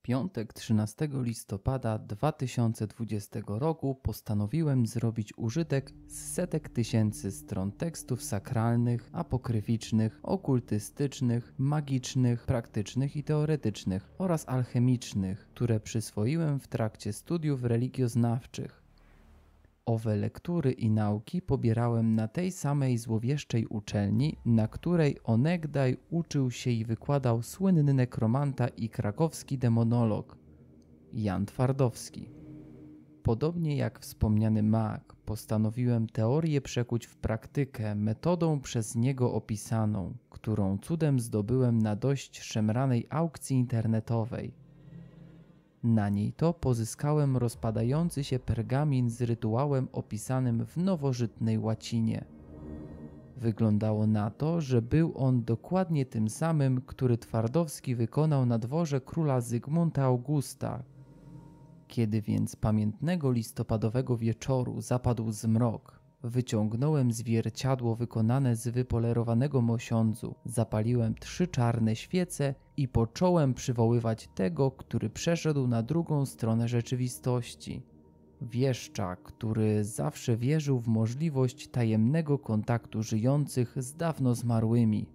Piątek 13 listopada 2020 roku postanowiłem zrobić użytek z setek tysięcy stron tekstów sakralnych, apokryficznych, okultystycznych, magicznych, praktycznych i teoretycznych oraz alchemicznych, które przyswoiłem w trakcie studiów religioznawczych. Owe lektury i nauki pobierałem na tej samej złowieszczej uczelni, na której onegdaj uczył się i wykładał słynny nekromanta i krakowski demonolog Jan Twardowski. Podobnie jak wspomniany mag, postanowiłem teorię przekuć w praktykę metodą przez niego opisaną, którą cudem zdobyłem na dość szemranej aukcji internetowej. Na niej to pozyskałem rozpadający się pergamin z rytuałem opisanym w nowożytnej łacinie. Wyglądało na to, że był on dokładnie tym samym, który Twardowski wykonał na dworze króla Zygmunta Augusta. Kiedy więc pamiętnego listopadowego wieczoru zapadł zmrok, wyciągnąłem zwierciadło wykonane z wypolerowanego mosiądzu, zapaliłem 3 czarne świece i począłem przywoływać tego, który przeszedł na drugą stronę rzeczywistości. Wieszcza, który zawsze wierzył w możliwość tajemnego kontaktu żyjących z dawno zmarłymi.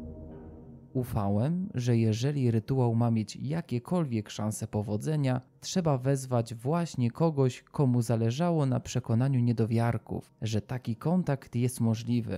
Ufałem, że jeżeli rytuał ma mieć jakiekolwiek szanse powodzenia, trzeba wezwać właśnie kogoś, komu zależało na przekonaniu niedowiarków, że taki kontakt jest możliwy.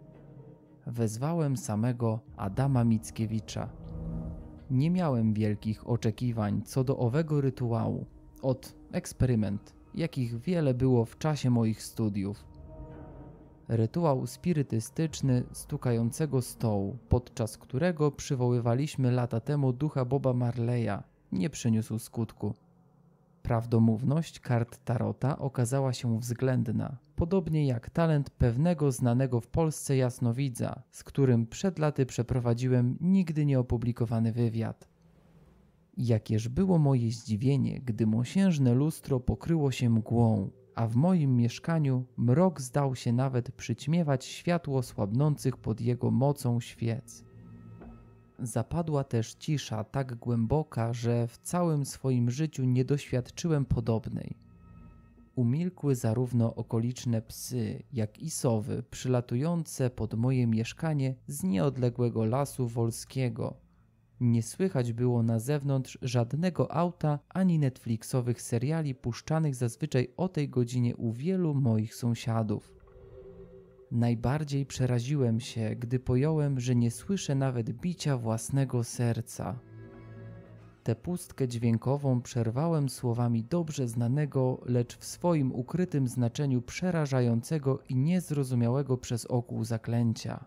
Wezwałem samego Adama Mickiewicza. Nie miałem wielkich oczekiwań co do owego rytuału. Eksperyment, jakich wiele było w czasie moich studiów. Rytuał spirytystyczny stukającego stołu, podczas którego przywoływaliśmy lata temu ducha Boba Marleya, nie przyniósł skutku. Prawdomówność kart tarota okazała się względna, podobnie jak talent pewnego znanego w Polsce jasnowidza, z którym przed laty przeprowadziłem nigdy nieopublikowany wywiad. Jakież było moje zdziwienie, gdy mosiężne lustro pokryło się mgłą, a w moim mieszkaniu mrok zdał się nawet przyćmiewać światło słabnących pod jego mocą świec. Zapadła też cisza tak głęboka, że w całym swoim życiu nie doświadczyłem podobnej. Umilkły zarówno okoliczne psy, jak i sowy przylatujące pod moje mieszkanie z nieodległego lasu wolskiego. Nie słychać było na zewnątrz żadnego auta ani netflixowych seriali puszczanych zazwyczaj o tej godzinie u wielu moich sąsiadów. Najbardziej przeraziłem się, gdy pojąłem, że nie słyszę nawet bicia własnego serca. Tę pustkę dźwiękową przerwałem słowami dobrze znanego, lecz w swoim ukrytym znaczeniu przerażającego i niezrozumiałego przez ogół zaklęcia.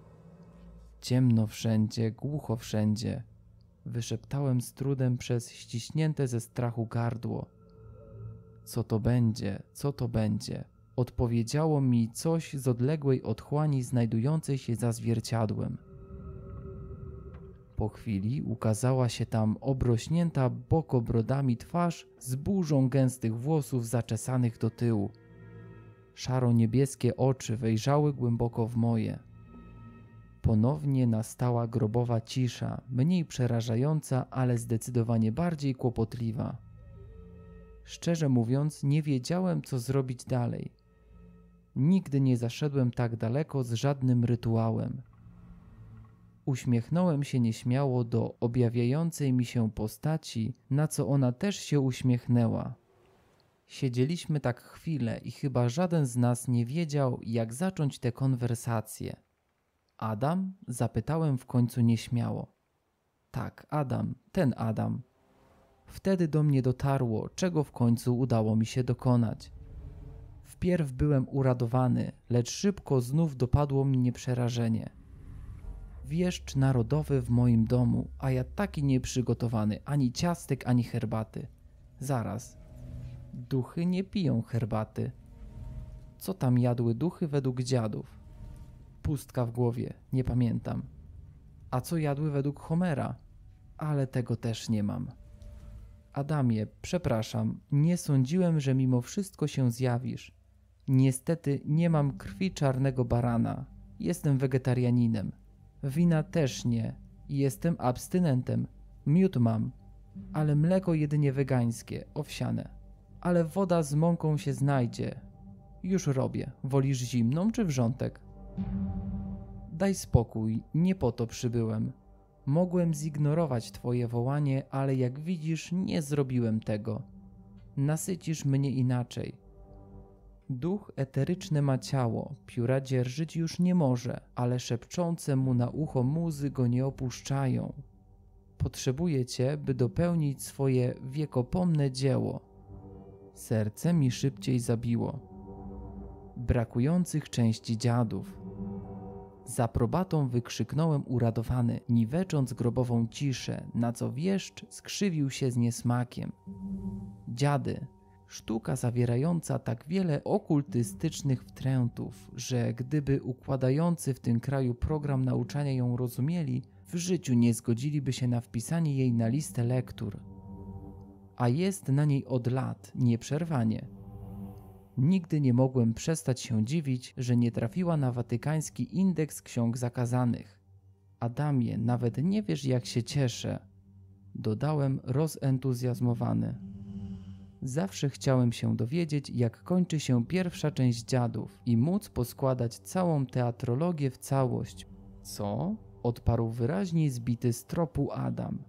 Ciemno wszędzie, głucho wszędzie, wyszeptałem z trudem przez ściśnięte ze strachu gardło. Co to będzie, co to będzie? Odpowiedziało mi coś z odległej otchłani znajdującej się za zwierciadłem. Po chwili ukazała się tam obrośnięta bokobrodami twarz z burzą gęstych włosów zaczesanych do tyłu. Szaro-niebieskie oczy wejrzały głęboko w moje. Ponownie nastała grobowa cisza, mniej przerażająca, ale zdecydowanie bardziej kłopotliwa. Szczerze mówiąc, nie wiedziałem, co zrobić dalej. Nigdy nie zaszedłem tak daleko z żadnym rytuałem. Uśmiechnąłem się nieśmiało do objawiającej mi się postaci, na co ona też się uśmiechnęła. Siedzieliśmy tak chwilę i chyba żaden z nas nie wiedział, jak zacząć tę konwersację. Adam? Zapytałem w końcu nieśmiało. Tak, Adam, ten Adam. Wtedy do mnie dotarło, czego w końcu udało mi się dokonać. Wpierw byłem uradowany, lecz szybko znów dopadło mnie przerażenie. Wieszcz narodowy w moim domu, a ja taki nieprzygotowany, ani ciastek, ani herbaty. Zaraz. Duchy nie piją herbaty. Co tam jadły duchy według dziadów? Pustka w głowie, nie pamiętam. A co jadły według Homera? Ale tego też nie mam. Adamie, przepraszam, nie sądziłem, że mimo wszystko się zjawisz. Niestety nie mam krwi czarnego barana. Jestem wegetarianinem. Wina też nie. Jestem abstynentem. Miód mam. Ale mleko jedynie wegańskie, owsiane. Ale woda z mąką się znajdzie. Już robię. Wolisz zimną czy wrzątek? Daj spokój, nie po to przybyłem. Mogłem zignorować twoje wołanie, ale jak widzisz, nie zrobiłem tego. Nasycisz mnie inaczej. Duch eteryczny ma ciało, pióra dzierżyć już nie może, ale szepczące mu na ucho muzy go nie opuszczają. Potrzebuję cię, by dopełnić swoje wiekopomne dzieło. Serce mi szybciej zabiło. Brakujących części dziadów. Z aprobatą wykrzyknąłem uradowany, niwecząc grobową ciszę, na co wieszcz skrzywił się z niesmakiem. Dziady, sztuka zawierająca tak wiele okultystycznych wtrętów, że gdyby układający w tym kraju program nauczania ją rozumieli, w życiu nie zgodziliby się na wpisanie jej na listę lektur. A jest na niej od lat, nieprzerwanie. Nigdy nie mogłem przestać się dziwić, że nie trafiła na watykański indeks ksiąg zakazanych. Adamie, nawet nie wiesz, jak się cieszę, dodałem rozentuzjazmowany. Zawsze chciałem się dowiedzieć, jak kończy się pierwsza część dziadów i móc poskładać całą teatrologię w całość. Co? Odparł wyraźnie zbity z tropu Adam.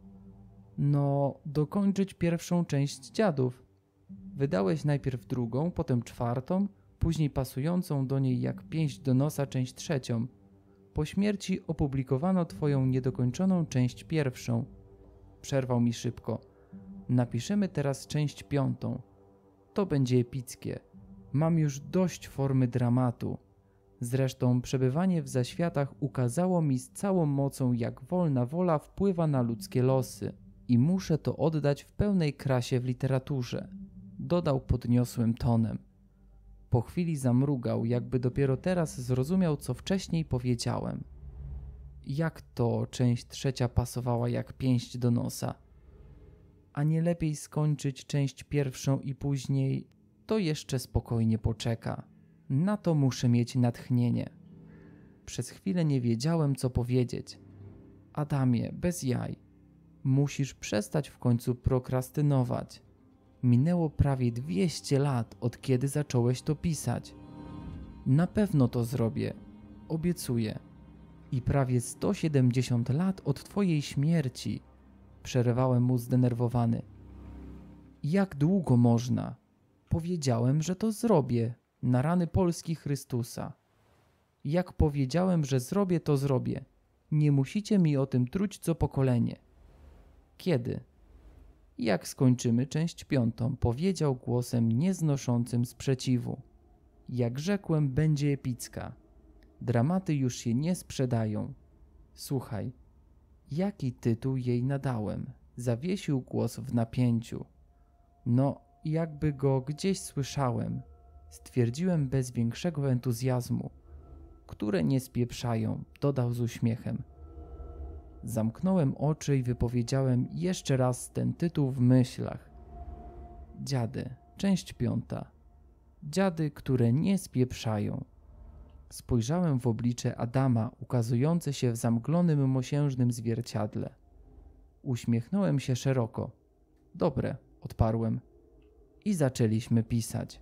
No, dokończyć pierwszą część dziadów. Wydałeś najpierw drugą, potem czwartą, później pasującą do niej jak pięść do nosa część trzecią. Po śmierci opublikowano twoją niedokończoną część pierwszą. Przerwał mi szybko. Napiszemy teraz część piątą. To będzie epickie. Mam już dość formy dramatu. Zresztą przebywanie w zaświatach ukazało mi z całą mocą, jak wolna wola wpływa na ludzkie losy. I muszę to oddać w pełnej krasie w literaturze. Dodał podniosłym tonem. Po chwili zamrugał, jakby dopiero teraz zrozumiał, co wcześniej powiedziałem. Jak to część trzecia pasowała jak pięść do nosa? A nie lepiej skończyć część pierwszą i później? To jeszcze spokojnie poczeka. Na to muszę mieć natchnienie. Przez chwilę nie wiedziałem, co powiedzieć. Adamie, bez jaj. Musisz przestać w końcu prokrastynować. Minęło prawie 200 lat, od kiedy zacząłeś to pisać. Na pewno to zrobię. Obiecuję. I prawie 170 lat od twojej śmierci. Przerwałem mu zdenerwowany. Jak długo można? Powiedziałem, że to zrobię. Na rany Polski Chrystusa. Jak powiedziałem, że zrobię, to zrobię. Nie musicie mi o tym truć co pokolenie. Kiedy? Jak skończymy część piątą, powiedział głosem nieznoszącym sprzeciwu. Jak rzekłem, będzie epicka. Dramaty już się nie sprzedają. Słuchaj, jaki tytuł jej nadałem? Zawiesił głos w napięciu. No, jakby go gdzieś słyszałem. Stwierdziłem bez większego entuzjazmu. Które nie spieprzają, dodał z uśmiechem. Zamknąłem oczy i wypowiedziałem jeszcze raz ten tytuł w myślach. Dziady, część piąta. Dziady, które nie spieprzają. Spojrzałem w oblicze Adama, ukazujące się w zamglonym mosiężnym zwierciadle. Uśmiechnąłem się szeroko. Dobre, odparłem. I zaczęliśmy pisać.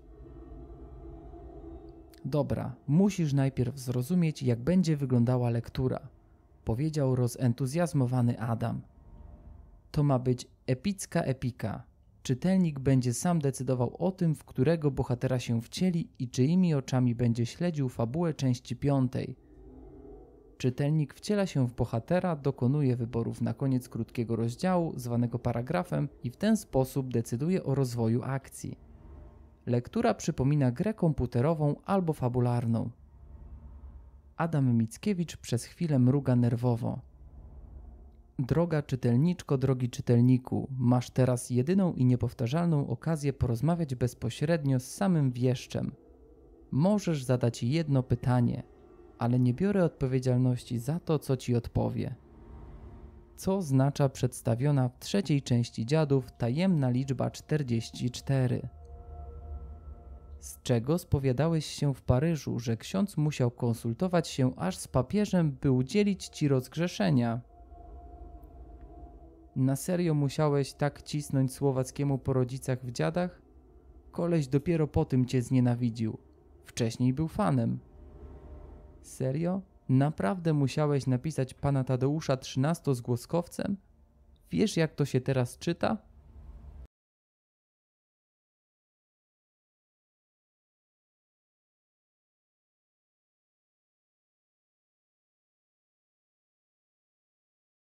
Dobra, musisz najpierw zrozumieć, jak będzie wyglądała lektura, powiedział rozentuzjazmowany Adam. To ma być epicka epika. Czytelnik będzie sam decydował o tym, w którego bohatera się wcieli i czyimi oczami będzie śledził fabułę części piątej. Czytelnik wciela się w bohatera, dokonuje wyborów na koniec krótkiego rozdziału, zwanego paragrafem, i w ten sposób decyduje o rozwoju akcji. Lektura przypomina grę komputerową albo fabularną. Adam Mickiewicz przez chwilę mruga nerwowo. Droga czytelniczko, drogi czytelniku, masz teraz jedyną i niepowtarzalną okazję porozmawiać bezpośrednio z samym wieszczem. Możesz zadać jedno pytanie, ale nie biorę odpowiedzialności za to, co ci odpowie. Co oznacza przedstawiona w trzeciej części Dziadów tajemna liczba 44? Z czego spowiadałeś się w Paryżu, że ksiądz musiał konsultować się aż z papieżem, by udzielić ci rozgrzeszenia? Na serio musiałeś tak cisnąć Słowackiemu po rodzicach w Dziadach? Koleś dopiero po tym cię znienawidził. Wcześniej był fanem. Serio? Naprawdę musiałeś napisać pana Tadeusza 13 z głoskowcem? Wiesz, jak to się teraz czyta?